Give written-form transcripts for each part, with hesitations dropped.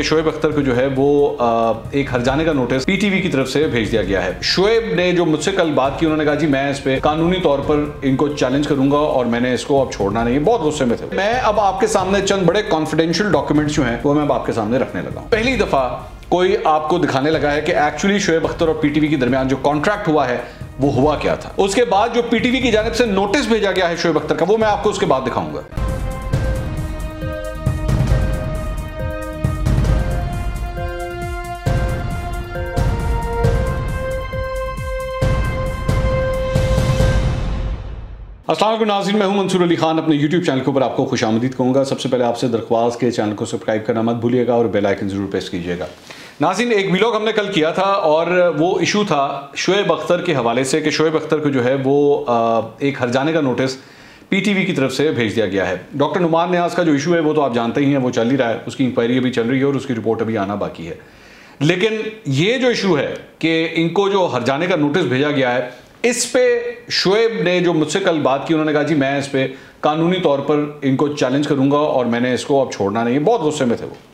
शोएब अख्तर को जो है वो एक हर्जाने का नोटिस पीटीवी की तरफ से भेज दिया गया है। शोएब ने जो मुझसे कल बात की, उन्होंने कहा जी मैं इस पे कानूनी तौर पर इनको चैलेंज करूंगा और मैंने इसको अब छोड़ना नहीं है। बहुत गुस्से में थे। मैं अब आपके सामने चंद बड़े कॉन्फिडेंशियल डॉक्यूमेंट्स जो हैं वो मैं अब आपके सामने रखने लगा हूं। पहली दफा कोई आपको दिखाने लगा है कि एक्चुअली शोएब अख्तर और पीटीवी के दरमियान जो कॉन्ट्रैक्ट हुआ है वो हुआ क्या था। उसके बाद जो पीटीवी की जानिब से नोटिस भेजा गया है शोएब अख्तर का, वो मैं आपको उसके बाद दिखाऊंगा। अस्सलाम वालेकुम नाज़रीन, मैं हूं मंसूर अली खान। अपने YouTube चैनल के ऊपर आपको खुशामदीद कहूँगा। सबसे पहले आपसे दरख्वास्त के चैनल को सब्सक्राइब करना मत भूलिएगा और बेल आइकन ज़रूर प्रेस कीजिएगा। नाज़रीन, एक व्लॉग हमने कल किया था और वो इशू था शोएब अख्तर के हवाले से कि शोएब अख्तर को जो है वो एक हर्जाने का नोटिस पीटीवी की तरफ से भेज दिया गया है। डॉक्टर नुमान नियाज़ का जो इशू है वो तो आप जानते ही हैं, वो चल ही रहा है। उसकी इंक्वायरी अभी चल रही है और उसकी रिपोर्ट अभी आना बाकी है। लेकिन ये जो इशू है कि इनको जो हर्जाने का नोटिस भेजा गया है, इस पे शोएब ने जो मुझसे कल बात की, उन्होंने कहा जी मैं इस पे कानूनी तौर पर इनको चैलेंज करूंगा और मैंने इसको अब छोड़ना नहीं है। बहुत गुस्से में थे वो।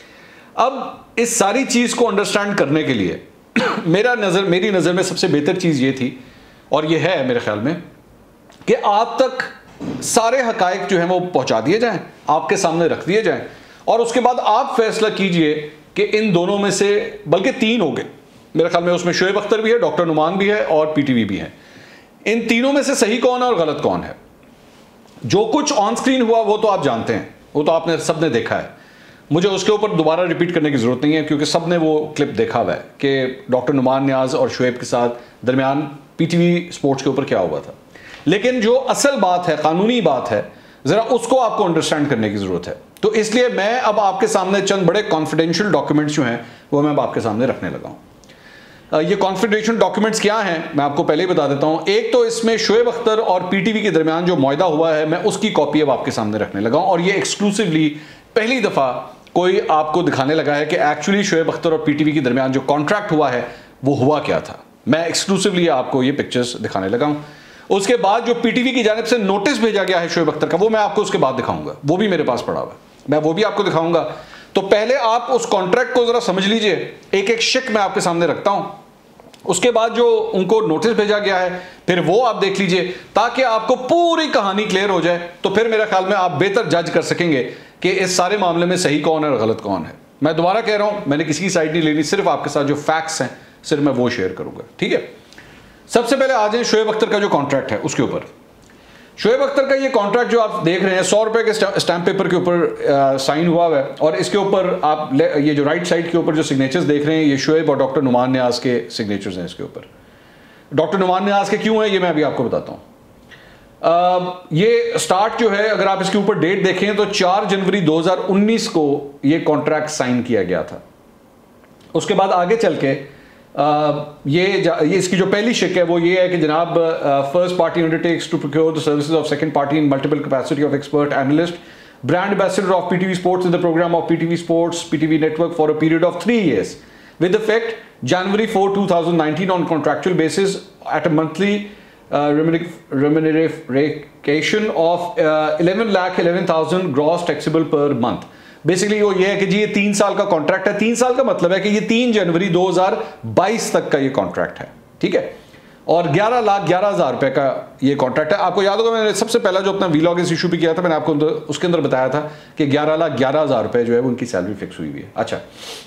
अब इस सारी चीज़ को अंडरस्टैंड करने के लिए मेरी नज़र में सबसे बेहतर चीज़ ये थी और ये है मेरे ख्याल में कि आप तक सारे हकायक जो हैं वो पहुंचा दिए जाएं, आपके सामने रख दिए जाएं और उसके बाद आप फैसला कीजिए कि इन दोनों में से, बल्कि तीन हो गए मेरे ख्याल में, उसमें शोएब अख्तर भी है, डॉक्टर नुमान भी है और पीटीवी भी है। इन तीनों में से सही कौन है और गलत कौन है। जो कुछ ऑन स्क्रीन हुआ वो तो आप जानते हैं, वो तो आपने सबने देखा है। मुझे उसके ऊपर दोबारा रिपीट करने की जरूरत नहीं है क्योंकि सबने वो क्लिप देखा हुआ है कि डॉक्टर नुमान नियाज और शोएब के साथ दरमियान पीटीवी स्पोर्ट्स के ऊपर क्या हुआ था। लेकिन जो असल बात है, कानूनी बात है, जरा उसको आपको अंडरस्टैंड करने की जरूरत है। तो इसलिए मैं अब आपके सामने चंद बड़े कॉन्फिडेंशियल डॉक्यूमेंट्स जो हैं वो मैं अब आपके सामने रखने लगा हूं। ये कॉन्फिडेंशियल डॉक्यूमेंट्स क्या हैं मैं आपको पहले ही बता देता हूं। एक तो इसमें शोएब अख्तर और पीटीवी के दरमियान जो मुआहदा हुआ है, मैं उसकी कॉपी अब आपके सामने रखने लगा हूं और ये एक्सक्लूसिवली पहली दफा कोई आपको दिखाने लगा है कि एक्चुअली शोएब अख्तर और पीटीवी के दरमियान जो कॉन्ट्रैक्ट हुआ है वो हुआ क्या था। मैं एक्सक्लूसिवली आपको ये पिक्चर्स दिखाने लगा हूं। उसके बाद जो पीटीवी की जानिब से नोटिस भेजा गया है शोएब अख्तर का, वो मैं आपको उसके बाद दिखाऊंगा। वो भी मेरे पास पड़ा हुआ है, मैं वो भी आपको दिखाऊंगा। तो पहले आप उस कॉन्ट्रैक्ट को जरा समझ लीजिए, एक एक शिक मैं आपके सामने रखता हूं। उसके बाद जो उनको नोटिस भेजा गया है फिर वो आप देख लीजिए ताकि आपको पूरी कहानी क्लियर हो जाए। तो फिर मेरे ख्याल में आप बेहतर जज कर सकेंगे कि इस सारे मामले में सही कौन है और गलत कौन है। मैं दोबारा कह रहा हूं, मैंने किसी की साइड नहीं लेनी, सिर्फ आपके साथ जो फैक्ट्स हैं सिर्फ मैं वो शेयर करूंगा, ठीक है। सबसे पहले आ जाए शोएब अख्तर का जो कॉन्ट्रैक्ट है उसके ऊपर। शोएब अख्तर का ये कॉन्ट्रैक्ट जो आप देख रहे हैं 100 रुपए के स्टैम्प पेपर के ऊपर साइन हुआ है और इसके ऊपर आप ये जो राइट साइड के ऊपर जो सिग्नेचर्स देख रहे हैं ये शोएब और डॉक्टर नुमान नियाज के सिग्नेचर्स हैं। इसके ऊपर डॉक्टर नुमान नियाज के क्यों है ये मैं अभी आपको बताता हूँ। ये स्टार्ट जो है, अगर आप इसके ऊपर डेट देखें तो 4 जनवरी 2019 को ये कॉन्ट्रैक्ट साइन किया गया था। उसके बाद आगे चल के ये इसकी जो पहली शिक है वो ये है कि जनाब first party undertakes to procure the services of second party in multiple capacity of expert analyst brand ambassador of PTV sports in the program of PTV sports PTV network for a period of 3 years with effect January 4, 2019 on contractual basis at a monthly remuneration of 11,11,000 gross taxable per month। Basically वो ये है कि जी ये 3 साल का contract है। 3 साल का मतलब है कि ये 3 जनवरी 2022 तक का ये कॉन्ट्रैक्ट है, ठीक है। और 11,11,000 रुपए का ये कॉन्ट्रैक्ट है। आपको याद होगा मैंने सबसे पहला जो अपना व्लॉग इस इशू पे किया था, मैंने आपको उसके अंदर बताया था कि 11,11,000 रुपए जो है वो उनकी सैलरी फिक्स हुई है। अच्छा,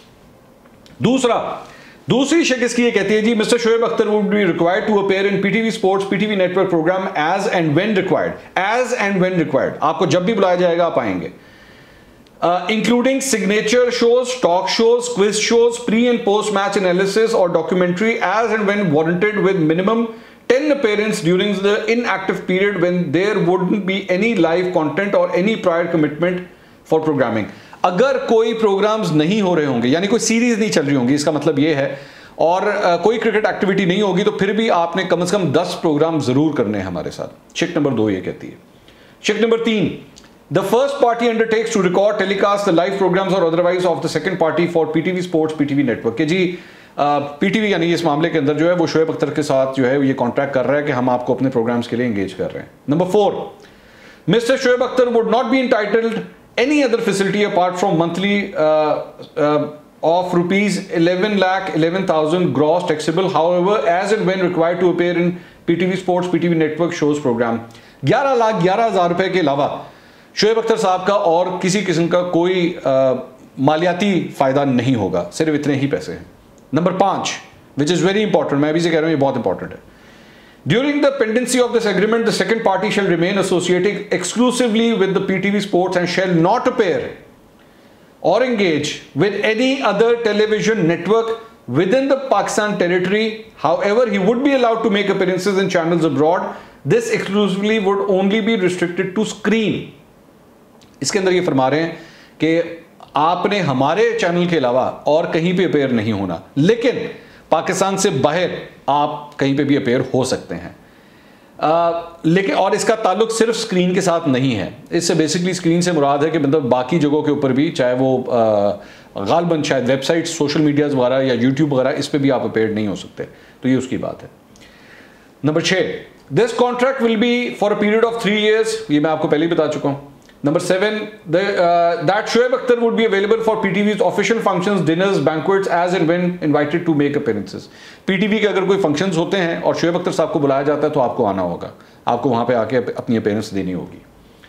दूसरी शिक इसकी ये कहती है जी mister Shoaib Akhtar would be required to appear in PTV sports PTV network program as and when required. आपको जब भी बुलाया जाएगा आप आएंगे। Including signature shows, talk shows, quiz shows, pre and post match analysis or documentary as and when warranted with minimum 10 appearance during the inactive period when there wouldn't be any live content or any prior commitment for programming। अगर कोई programmes नहीं हो रहे होंगे, यानी कोई series नहीं चल रही होंगी, इसका मतलब ये है, और कोई क्रिकेट एक्टिविटी नहीं होगी, तो फिर भी आपने कम से कम 10 प्रोग्राम जरूर करने हैं हमारे साथ। शिक नंबर 2 ये कहती है। शिक number 3, the first party undertakes to record, telecast the live programs or otherwise of the second party for PTV Sports, PTV Network। कि जी पीटीवी यानी इस मामले के अंदर जो है वो शोएब अख्तर के साथ जो है ये कॉन्ट्रैक्ट कर रहा है कि हम आपको अपने प्रोग्राम्स के लिए एंगेज कर रहे हैं। Number 4, mister Shoaib Akhtar would not be entitled any other facility apart from monthly of rupees 11,11,000 gross taxable, however as and when required to appear in PTV Sports, PTV Network shows program। 11,11,000 रुपए के अलावा शोएब अख्तर साहब का और किसी किस्म का कोई मालियाती फायदा नहीं होगा, सिर्फ इतने ही पैसे हैं। Number 5, which is very important, मैं अभी से कह रहा हूं ये बहुत इंपॉर्टेंट है। During the pendency of this agreement, the second party shall remain associated exclusively with the PTV Sports and shall not appear or engage with any other television network within the Pakistan territory. However, he would be allowed to make appearances in channels abroad. This exclusively would only be restricted to screen. इसके अंदर ये फरमा रहे हैं कि आपने हमारे channel के अलावा और कहीं पे अपेयर नहीं होना, लेकिन पाकिस्तान से बाहर आप कहीं पे भी अपेयर हो सकते हैं। लेकिन और इसका ताल्लुक सिर्फ स्क्रीन के साथ नहीं है। इससे बेसिकली स्क्रीन से मुराद है कि मतलब बाकी जगहों के ऊपर भी, चाहे वो गालबन शायद वेबसाइट, सोशल मीडियाज़ वगैरह या यूट्यूब वगैरह, इस पर भी आप अपेयर नहीं हो सकते। तो ये उसकी बात है। Number 6, this contract will be for a period of 3 years, ये मैं आपको पहले ही बता चुका हूँ। Number 7, that Shoaib Akhtar would be available for PTV's official functions, dinners, banquets as and when invited to make appearances. PTV के अगर कोई functions होते हैं और शोएब अख्तर साहब को बुलाया जाता है तो आपको आना होगा, आपको वहाँ पे आके अपनी अपीयरेंस देनी होगी।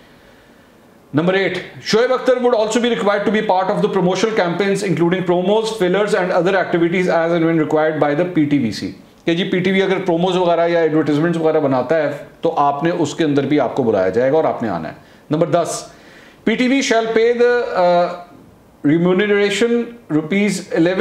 Number 8, Shoaib Akhtar would also be required to be part of the promotional campaigns including promos, fillers and other activities as and when required by the PTVC. कि जी PTV अगर प्रोमोज वगैरह या एडवर्टाइजमेंट्स वगैरह बनाता है तो आपने उसके अंदर भी आपको बुलाया जाएगा और आपने आना है। Number 10, PTV shall pay the remuneration rupees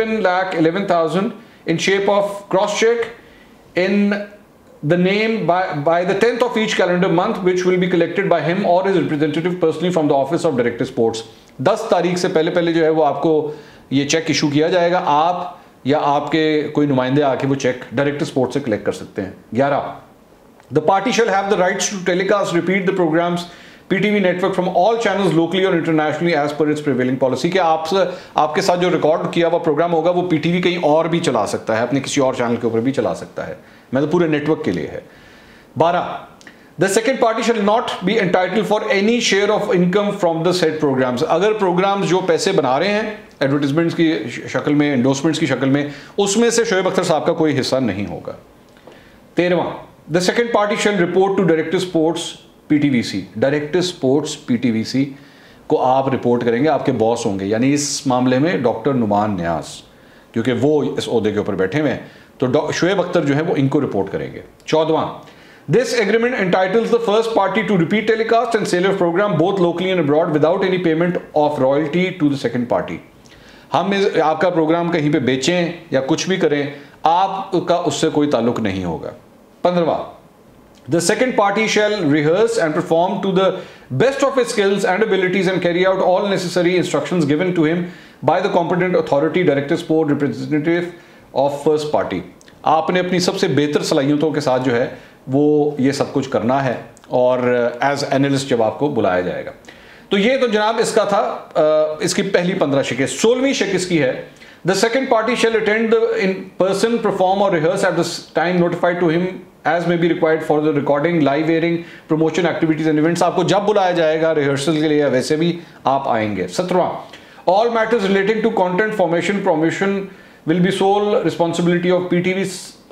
11,11,000 in shape of cross check in the name by the 10th of each calendar month, which will be collected by him or his representative personally from the office of Director Sports। 10 तारीख से पहले जो है वो आपको ये check issue किया जाएगा, आप या आपके कोई नुमाइंदे आके वो चेक डायरेक्टर स्पोर्ट्स से कलेक्ट कर सकते हैं। 11, the party shall have the rights to telecast repeat the programs PTV network from all channels locally or internationally as per its prevailing policy। कि आपके साथ जो रिकॉर्ड किया हुआ प्रोग्राम होगा वो PTV कहीं और भी चला सकता है, अपने किसी और चैनल के ऊपर भी चला सकता है, मैं तो पूरे नेटवर्क के लिए है। 12, the second party shall not be entitled for any share of income from the said programs। अगर प्रोग्राम्स जो पैसे बना रहे हैं एडवर्टाइजमेंट्स की शक्ल में, एंडोर्समेंट्स की शक्ल में, उसमें से शोएब अख्तर साहब का कोई हिस्सा नहीं होगा। 13, the second party shall report to Director Sports PTVC। Director sports PTVC को आप रिपोर्ट करेंगे, आपके बॉस होंगे, यानी इस मामले में डॉक्टर नुमान न्याज, क्योंकि वो इस ओहदे के ऊपर बैठे हुए हैं, तो शोएब अख्तर जो है वो इनको रिपोर्ट करेंगे। 14, this agreement entitles the first party to repeat telecast and sale of program both locally and abroad without any payment of royalty to the second party. हम आपका प्रोग्राम कहीं पे बेचें या कुछ भी करें, आपका उससे कोई ताल्लुक नहीं होगा। 15, the second party shall rehearse and perform to the best of his skills and abilities and carry out all necessary instructions given to him by the competent authority, director sport, representative of first party। आपने अपनी सबसे बेहतर सलाहियतों के साथ जो है वो ये सब कुछ करना है और एज एनालिस्ट जब आपको बुलाया जाएगा। तो ये तो जनाब इसका था, इसकी पहली 15 शिकें। 16वीं शिक इसकी है, the second party shall attend the in person, perform or rehearse at the time notified to him as may be required for the recording, live airing, promotion activities and events। आपको जब बुलाया जाएगा रिहर्सल के लिए वैसे भी आप आएंगे। 17, all matters relating to content formation, promotion will be sole responsibility of PTV,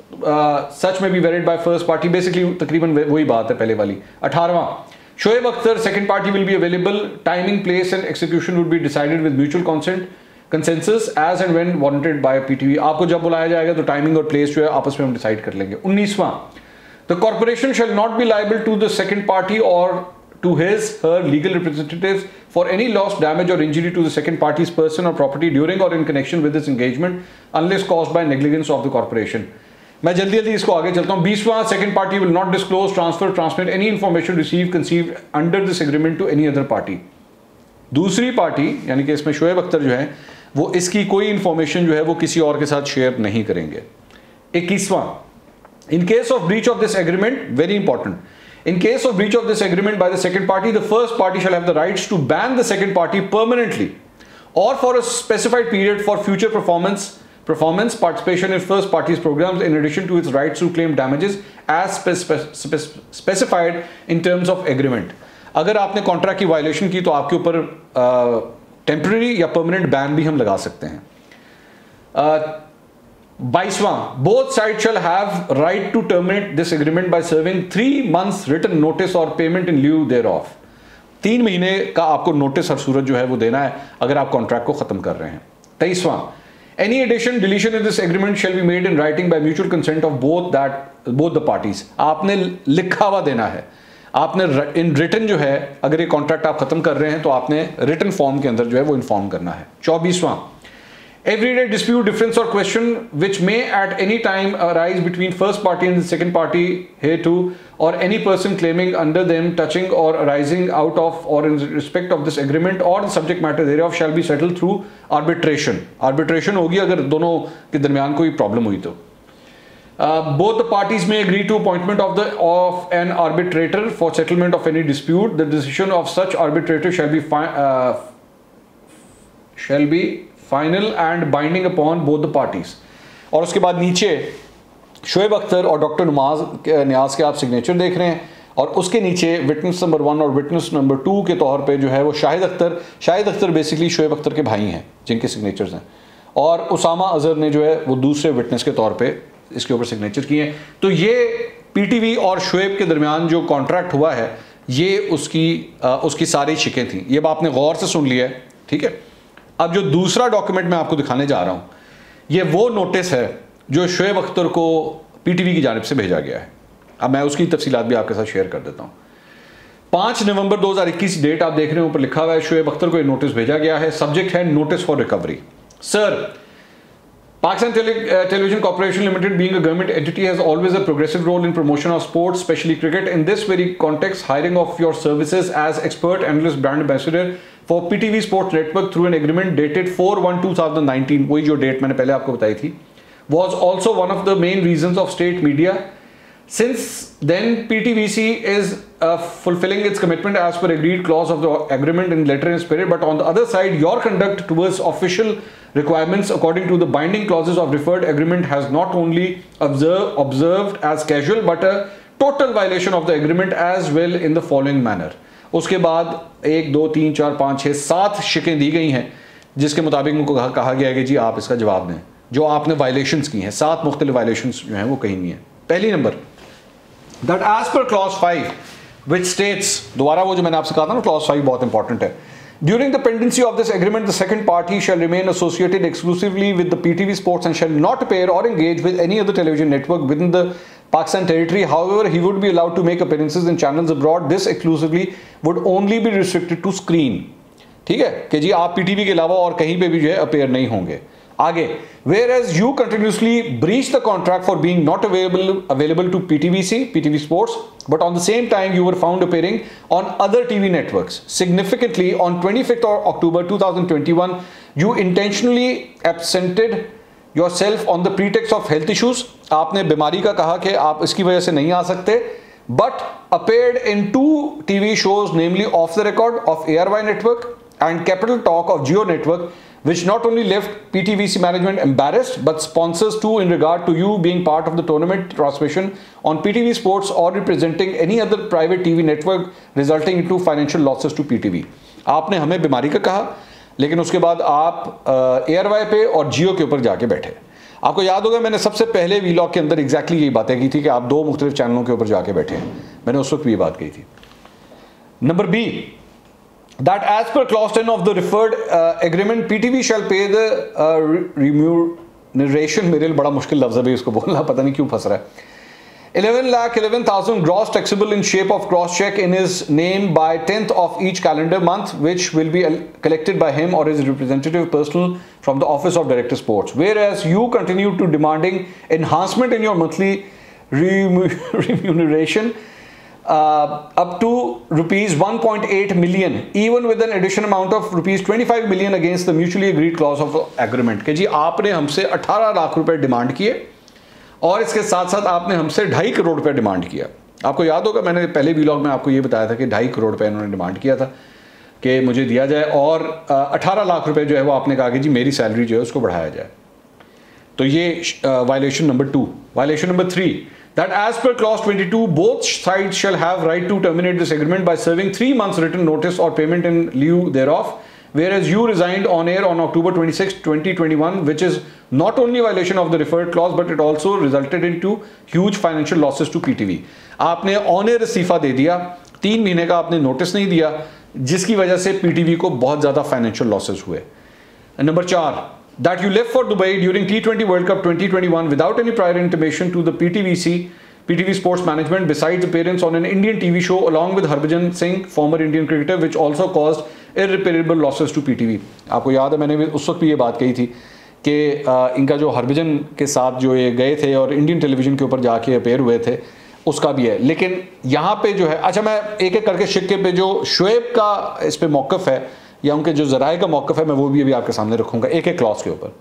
such may be varied by first party। Basically तकरीबन वही बात है पहले वाली। 18, Shoaib Akhtar second party will be available, timing, place and execution would be decided with mutual consensus as and when warranted by PTV। आपको जब बुलाया जाएगा तो टाइमिंग और प्लेस जो है आपस में हम डिसाइड कर लेंगे। 19वां, the corporation shall not be liable to the second party or to her legal representatives for any loss, damage or injury to the second party's person or property during or in connection with this engagement unless caused by negligence of the corporation। मैं जल्दी इसको आगे चलता हूँ। 20वां, second party will not disclose, transfer, transmit any information received, conceived under this agreement to any other party। दूसरी party यानी कि इसमें शोएब अख्तर जो है वो इसकी कोई इंफॉर्मेशन जो है वो किसी और के साथ शेयर नहीं करेंगे। 21वां, in case of breach of this agreement, very important, in case of breach of this agreement by the second party, the first party shall have the rights to ban the second party permanently or for a specified period for future performance participation in first party's programs, in addition to its rights to claim damages as specified in terms of agreement। अगर आपने contract की violation की तो आपके ऊपर temporary या permanent ban भी हम लगा सकते हैं। 22वां, both side shall have right to terminate this agreement by serving 3 months written notice और payment in lieu thereof. 3 महीने का आपको नोटिस हर सूरत जो है वो देना है अगर आप कॉन्ट्रैक्ट को खत्म कर रहे हैं। 23वां, any addition deletion in this agreement shall be made in writing by mutual consent of both the parties. आपने लिखा हुआ देना है, आपने इन रिटन जो है, अगर ये कॉन्ट्रैक्ट आप खत्म कर रहे हैं तो आपने रिटन फॉर्म के अंदर जो है वो इन्फॉर्म करना है। 24वां, everyday dispute, difference or question which may at any time arise between first party and the second party hereto or any person claiming under them touching or arising out of or in respect of this agreement or the subject matter thereof shall be settled through arbitration। arbitration होगी अगर दोनों के दरमियान कोई problem हुई तो। Both the parties may agree to appointment of an arbitrator for settlement of any dispute. The decision of such arbitrator shall be final and binding upon both the parties. और उसके बाद नीचे शोएब अख्तर और डॉक्टर न्याज के आप signature देख रहे हैं, और उसके नीचे विटनेस नंबर 1 और विटनेस नंबर 2 के तौर पे जो है वो शाहिद अख्तर बेसिकली शोएब अख्तर के भाई हैं जिनके सिग्नेचर्स हैं, और उसामा अजहर ने जो है वो दूसरे विटनेस के तौर पे इसके ऊपर सिग्नेचर किए हैं। तो ये पीटीवी और शोएब के दरमियान जो कॉन्ट्रैक्ट हुआ है ये उसकी सारी शिकें थी। ये आपने गौर से सुन लिया है, ठीक है। अब जो दूसरा डॉक्यूमेंट मैं आपको दिखाने जा रहा हूं, ये वो नोटिस है जो शोएब अख्तर को पीटीवी की जानिब से भेजा गया है। अब मैं उसकी तफसीलात भी आपके साथ शेयर कर देता हूं। 5 नवंबर 2021 डेट आप देख रहे हैं, ऊपर लिखा हुआ है शोएब अख्तर को ये नोटिस भेजा गया है। सब्जेक्ट है notice for recovery. Sir, Pakistan Television Corporation Limited, being a government entity, has always a progressive role in promotion of sports, especially cricket. In this very context, hiring of your services as expert analyst brand ambassador for PTV Sports Network through an agreement dated 4/1/2019, वही जो date मैंने पहले आपको बताई थी, was also one of the main reasons of state media. Since then, PTVC is fulfilling its commitment as per agreed clause of the agreement in letter and spirit. But on the other side, your conduct towards official requirements according to the binding clauses of referred agreement has not only observed as casual, but a total violation of the agreement as well in the following manner. उसके बाद 1 2 3 4 5 6 7 शिकें दी गई हैं जिसके मुताबिक उनको कहा गया है कि जी आप इसका जवाब दें जो आपने वायलेशंस की हैं। 7 मुख्तलिफ वायलेशंस जो हैं वो कहीं नहीं है। पहली number, that as per clause 5 which states, दोबारा वो जो मैंने आपसे कहा था ना clause 5 बहुत इंपॉर्टेंट है, during the pendency of this agreement the second party shall remain associated exclusively with the PTV Sports and shall not appear or engage with any other television network within the Pakistan territory. However, he would be allowed to make appearances in channels abroad. This exclusively would only be restricted to screen। ठीक है कि जी आप PTV के अलावा और कहीं पे भी जो है अपेयर नहीं होंगे। आगे, whereas you continuously breached the contract for being not available to PTV Sports, but on the same time you were found appearing on other TV networks. Significantly, on 25th of October 2021, you intentionally absented yourself on the pretext of health issues. आपने बीमारी का कहा कि आप इसकी वजह से नहीं आ सकते, but appeared in 2 TV shows, namely Off the Record of ARY Network and Capital Talk of Geo Network, which not only left PTVC management embarrassed, but sponsors too in regard to you being part of the tournament transmission on PTV Sports or representing any other private TV network, resulting into financial losses to PTV. आपने हमें बीमारी का कहा, लेकिन उसके बाद आप ARY पे और जियो के ऊपर जाके बैठे। आपको याद होगा मैंने सबसे पहले वीलॉग के अंदर एग्जैक्टली यही बातें की थी कि आप 2 मुख्तलिफ चैनलों के ऊपर जाके बैठे हैं। मैंने उस वक्त भी ये बात कही थी। Number B, that as per clause 10 of the referred agreement, PTV shall pay the remuneration, मेरे लिए बड़ा मुश्किल लफ्ज़ है भाई इसको बोलना, पता नहीं क्यों फंस रहा है, 11,11,000 gross taxable in shape of cross check in his name by 10th of each calendar month, which will be collected by him or his representative personal from the office of Director Sports. Whereas you continue to demanding enhancement in your monthly remuneration up to rupees 1.8 million, even with an additional amount of rupees 25 million against the mutually agreed clause of agreement। कि जी आपने हमसे 18 लाख रुपए demand किए और इसके साथ साथ आपने हमसे 2.5 करोड़ रुपए डिमांड किया। आपको याद होगा मैंने पहले व्लॉग में आपको ये बताया था कि 2.5 करोड़ रुपए इन्होंने डिमांड किया था कि मुझे दिया जाए, और 18 लाख रुपए जो है वो आपने कहा कि जी मेरी सैलरी जो है उसको बढ़ाया जाए। तो ये violation number 2। Violation number 3, that as per clause 22, both sides shall have right to terminate this agreement by serving 3 months written notice or payment in lieu thereof, whereas you resigned on air on October 26, 2021, which is not only a violation of the referred clause, but it also resulted into huge financial losses to PTV. आपने on air इस्तीफा दे दिया, 3 महीने का आपने notice नहीं दिया, जिसकी वजह से PTV को बहुत ज़्यादा फाइनेंशियल लॉसेस हुए। Number 4, that you left for Dubai during T20 World Cup 2021 without any prior intimation to the PTV Sports Management, besides appearance on an Indian TV show along with Harbhajan Singh, former Indian cricketer, which also caused irreparable losses to PTV. आपको याद है मैंने भी उस वक्त भी ये बात कही थी कि इनका जो हरभजन के साथ जो ये गए थे और इंडियन टेलीविजन के ऊपर जाके अपेयर हुए थे, उसका भी है। लेकिन यहाँ पे जो है, अच्छा मैं एक एक करके शिक्के पे जो शुएब का इस पे मौक़िफ़ है या उनके जो ज़राए का मौक़िफ़ है, मैं वो भी अभी आपके सामने रखूँगा एक एक क्लॉज के ऊपर।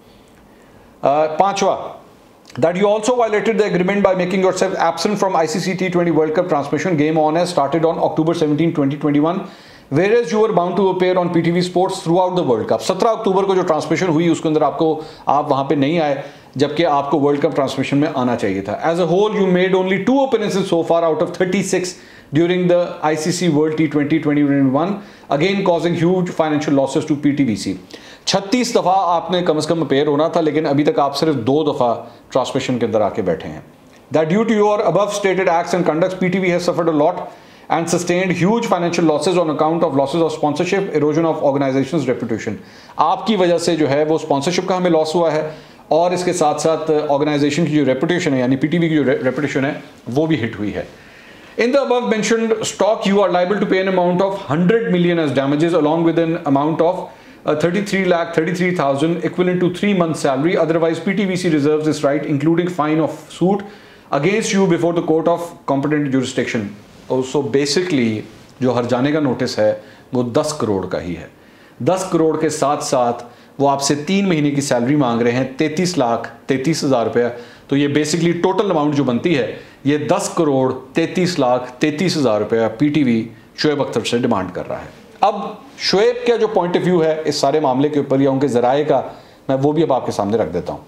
5वां, that you also violated the agreement by making yourself absent from ICC T20 World Cup transmission. Game on air started on October 17, 2021, whereas you were bound to appear on PTV Sports throughout the World Cup. 17 अक्टूबर को जो transmission हुई उसके अंदर आप वहाँ पे नहीं आए, जबकि आपको वर्ल्ड कप ट्रांसमिशन में आना चाहिए था। As a whole, you made only 2 appearances so far out of 36 during the ICC World T20 2021, again causing huge financial losses to PTVC. 36 दफ़ा आपने कम से कम अपेयर होना था, लेकिन अभी तक आप सिर्फ 2 दफ़ा ट्रांसमिशन के अंदर आके बैठे हैं। That due to your above stated acts and conducts, PTV has suffered a lot and sustained huge financial losses on account of losses of sponsorship, erosion of organization's reputation. आपकी वजह से जो है वो स्पॉन्सरशिप का हमें लॉस हुआ है और इसके साथ साथ ऑर्गेनाइजेशन की जो रेपुटेशन है, यानी PTV की जो रेपुटेशन है, वो भी हिट हुई है। In the above mentioned stock, you are liable to pay an amount of 100 million as damages, along with an amount of 33,33,000 equivalent to 3 months salary. Otherwise, PTVC reserves this right, including fine of suit against you before the court of competent jurisdiction. So basically, जो हर्जाने का notice है वो 10 करोड़ का ही है। 10 करोड़ के साथ साथ वो आपसे 3 महीने की सैलरी मांग रहे हैं, 33,33,000 रुपया। तो ये बेसिकली टोटल अमाउंट जो बनती है ये 10 करोड़ 33,33,000 रुपया PTV शुएब अख्तर से डिमांड कर रहा है। अब शुएब का जो पॉइंट ऑफ व्यू है इस सारे मामले के ऊपर या उनके ज़राए का, मैं वो भी अब आपके सामने रख देता हूँ।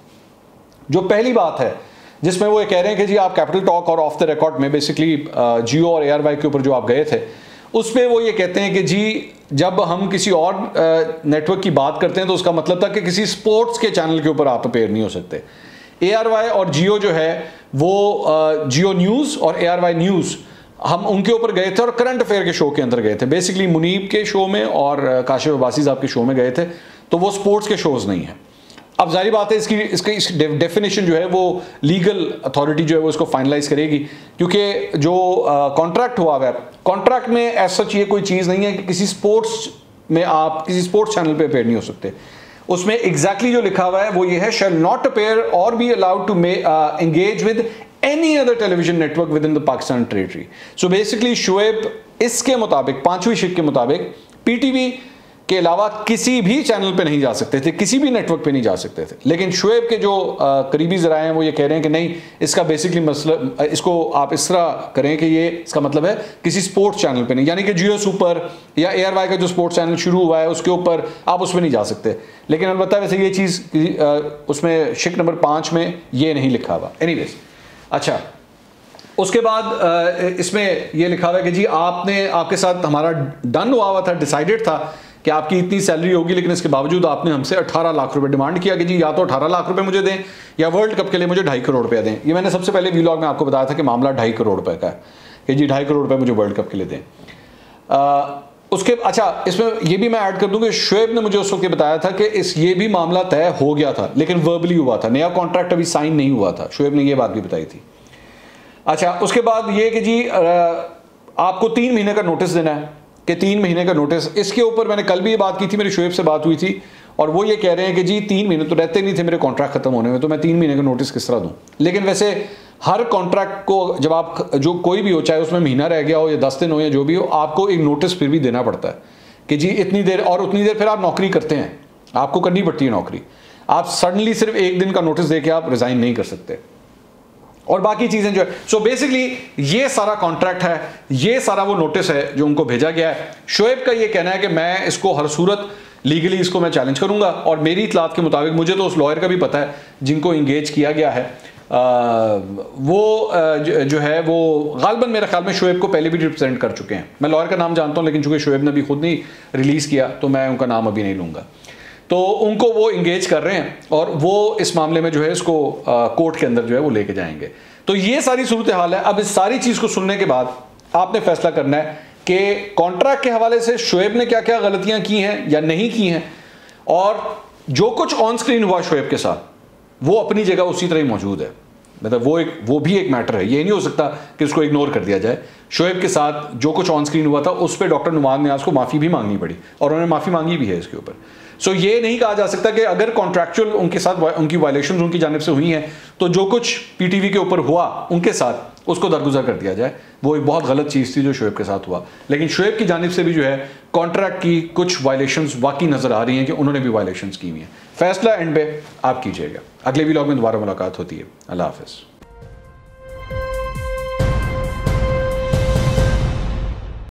जो पहली बात है जिसमें वो ये कह रहे हैं कि जी आप कैपिटल टॉक और ऑफ द रिकॉर्ड में बेसिकली जियो और ARY के ऊपर जो आप गए थे उसमें वो ये कहते हैं कि जी जब हम किसी और नेटवर्क की बात करते हैं तो उसका मतलब था कि किसी स्पोर्ट्स के चैनल के ऊपर आप अपेयर नहीं हो सकते। ARY और जियो जो है वो जियो न्यूज़ और ARY न्यूज़ हम उनके ऊपर गए थे और करंट अफेयर के शो के अंदर गए थे, बेसिकली मुनीब के शो में और काशिफ अब्बासी साहब के शो में गए थे, तो वो स्पोर्ट्स के शोज़ नहीं है। अब जाहिर बात है इसकी डेफिनेशन जो है वो लीगल अथॉरिटी जो है वो इसको फाइनलाइज करेगी, क्योंकि जो कॉन्ट्रैक्ट हुआ है, कॉन्ट्रैक्ट में ऐसा चाहिए कोई चीज़ नहीं है कि किसी स्पोर्ट्स में आप किसी स्पोर्ट्स चैनल पे अपेयर नहीं हो सकते। उसमें एग्जैक्टली जो लिखा हुआ है वो ये है, shall not appear or be allowed to engage with any other television network within the Pakistan territory. So basically Shoaib इसके मुताबिक 5वीं शिक के मुताबिक PTV के अलावा किसी भी चैनल पे नहीं जा सकते थे, किसी भी नेटवर्क पे नहीं जा सकते थे। लेकिन शुएब के जो करीबी ज़राए हैं वो ये कह रहे हैं कि नहीं, इसका बेसिकली मसला, इसको आप इस तरह करें कि ये इसका मतलब है किसी स्पोर्ट्स चैनल पे नहीं, यानी कि जियो सुपर या ARY का जो स्पोर्ट्स चैनल शुरू हुआ है उसके ऊपर आप उसमें नहीं जा सकते। लेकिन अलबत्ता वैसे ये चीज़ उसमें शिक नंबर 5 में ये नहीं लिखा हुआ। एनीवेज, अच्छा उसके बाद इसमें यह लिखा हुआ है कि जी आपके साथ हमारा डन हुआ था, डिसाइडेड था कि आपकी इतनी सैलरी होगी, लेकिन इसके बावजूद आपने हमसे 18 लाख रुपए डिमांड किया कि जी या तो 18 लाख रुपए मुझे दें या वर्ल्ड कप के लिए मुझे 2.5 करोड़ रुपया दें। ये मैंने सबसे पहले व्लॉग में आपको बताया था कि मामला 2.5 करोड़ रुपए का है कि जी 2.5 करोड़ रुपए मुझे वर्ल्ड कप के लिए दें। उसके अच्छा इसमें ये भी मैं ऐड कर दूं कि शुएब ने मुझे उस वक्त बताया था कि ये भी मामला तय हो गया था, लेकिन वर्बली हुआ था, नया कॉन्ट्रैक्ट अभी साइन नहीं हुआ था। शुएब ने ये बात भी बताई थी। अच्छा उसके बाद ये कि जी आपको 3 महीने का नोटिस देना है कि 3 महीने का नोटिस, इसके ऊपर मैंने कल भी ये बात की थी, मेरी शुएब से बात हुई थी और वो ये कह रहे हैं कि जी 3 महीने तो रहते नहीं थे मेरे कॉन्ट्रैक्ट खत्म होने में, तो मैं 3 महीने का नोटिस किस तरह दूं। लेकिन वैसे हर कॉन्ट्रैक्ट को जब आप जो कोई भी हो, चाहे उसमें महीना रह गया हो या 10 दिन हो या जो भी हो, आपको एक नोटिस फिर भी देना पड़ता है कि जी इतनी देर, और उतनी देर फिर आप नौकरी करते हैं, आपको करनी पड़ती है नौकरी। आप सडनली सिर्फ 1 दिन का नोटिस दे के आप रिजाइन नहीं कर सकते और बाकी चीजें जो है। सो बेसिकली ये सारा कॉन्ट्रैक्ट है, ये सारा वो नोटिस है जो उनको भेजा गया है। शुएब का ये कहना है कि मैं इसको हर सूरत लीगली इसको मैं चैलेंज करूंगा और मेरी इतलात के मुताबिक, मुझे तो उस लॉयर का भी पता है जिनको इंगेज किया गया है, जो है वो गालबन मेरे ख्याल में शोएब को पहले भी रिप्रेजेंट कर चुके हैं। मैं लॉयर का नाम जानता हूँ, लेकिन चूंकि शोएब ने अभी खुद नहीं रिलीज़ किया तो मैं उनका नाम अभी नहीं लूँगा। तो उनको वो इंगेज कर रहे हैं और वो इस मामले में जो है इसको कोर्ट के अंदर जो है वो लेके जाएंगे। तो ये सारी सूरत हाल है। अब इस सारी चीज़ को सुनने के बाद आपने फैसला करना है कि कॉन्ट्रैक्ट के हवाले से शोएब ने क्या क्या गलतियां की हैं या नहीं की हैं, और जो कुछ ऑन स्क्रीन हुआ शोएब के साथ वो अपनी जगह उसी तरह ही मौजूद है। मतलब वो भी एक मैटर है। ये नहीं हो सकता कि उसको इग्नोर कर दिया जाए। शोएब के साथ जो कुछ ऑन स्क्रीन हुआ था उस पर डॉक्टर नुमान नियाज़ को माफ़ी भी मांगनी पड़ी और उन्होंने माफ़ी मांगी भी है इसके ऊपर। सो ये नहीं कहा जा सकता कि अगर कॉन्ट्रैक्चुअल उनके साथ उनकी वायलेशन उनकी जानिब से हुई हैं तो जो कुछ पीटीवी के ऊपर हुआ उनके साथ उसको दरगुजर कर दिया जाए। वो एक बहुत गलत चीज़ थी जो शोएब के साथ हुआ, लेकिन शोएब की जानिब से भी जो है कॉन्ट्रैक्ट की कुछ वायलेशंस वाकई नज़र आ रही हैं कि उन्होंने भी वायलेशंस की हुई हैं। फैसला एंड पे आप कीजिएगा। अगले व्लॉग में दोबारा मुलाकात होती है। अल्लाह हाफ़िज़।